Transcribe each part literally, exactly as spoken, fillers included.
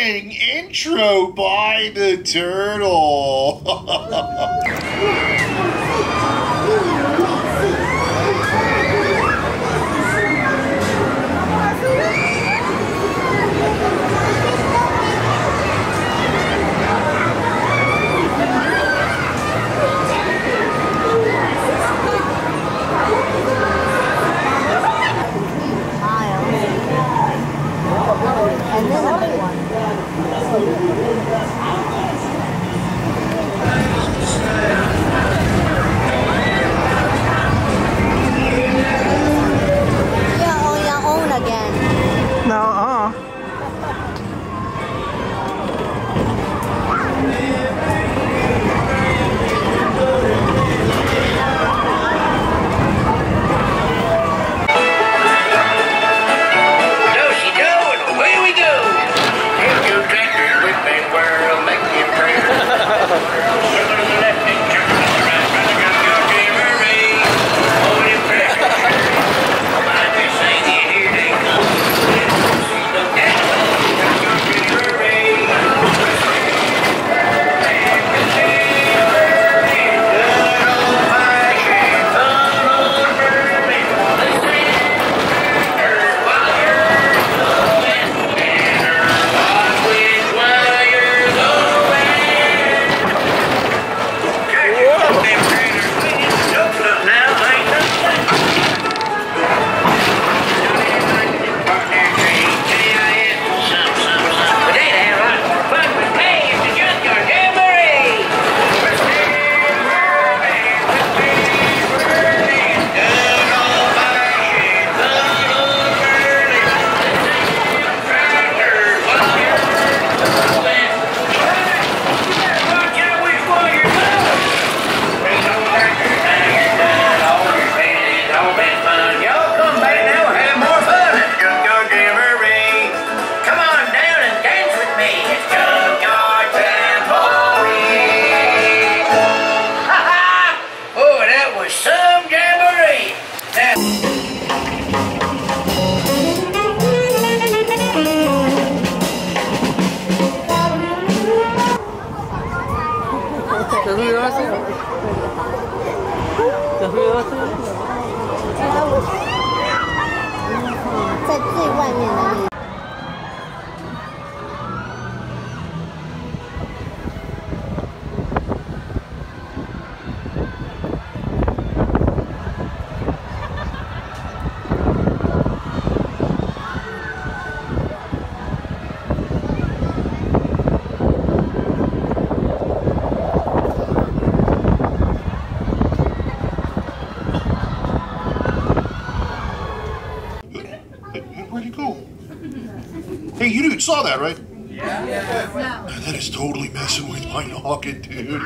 Dang intro by the turtle. And then a big one. You're on your own again. No, uh. Hey, you dude saw that, right? Yeah. yeah. That is totally messing with my noggin, dude.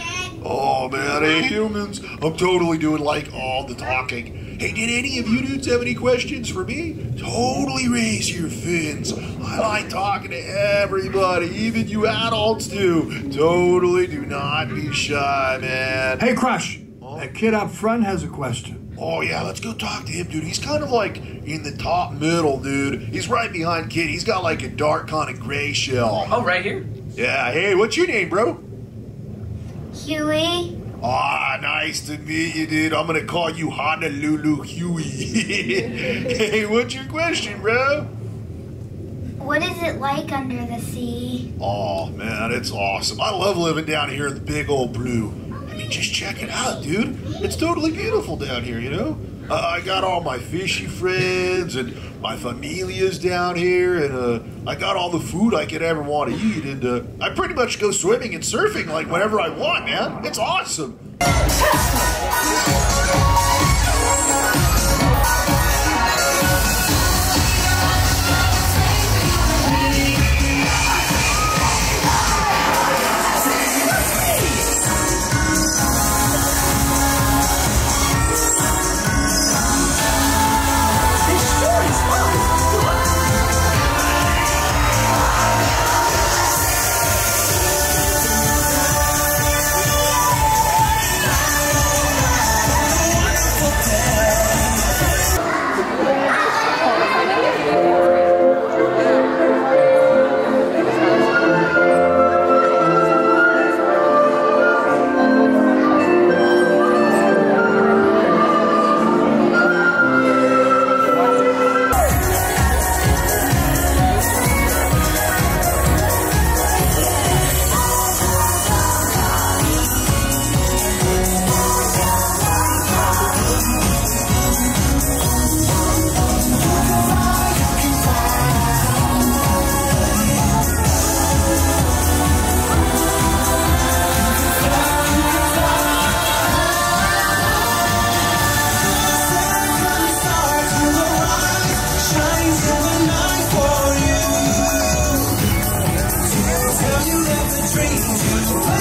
Oh, man. Hey, humans. I'm totally doing, like, all the talking. Hey, did any of you dudes have any questions for me? Totally raise your fins. I like talking to everybody, even you adults do. Totally do not be shy, man. Hey, Crush. Huh? That kid up front has a question. Oh, yeah, let's go talk to him, dude. He's kind of like in the top middle, dude. He's right behind Kid. He's got like a dark kind of gray shell. Oh, right here? Yeah. Hey, what's your name, bro? Huey. Ah, nice to meet you, dude. I'm going to call you Honolulu Huey. Hey, what's your question, bro? What is it like under the sea? Oh, man, it's awesome. I love living down here in the big old blue. I mean, just check it out, dude. It's totally beautiful down here, you know? Uh, I got all my fishy friends, and my familia's down here, and uh, I got all the food I could ever want to eat, and uh, I pretty much go swimming and surfing like whenever I want, man. It's awesome. Three, two, one.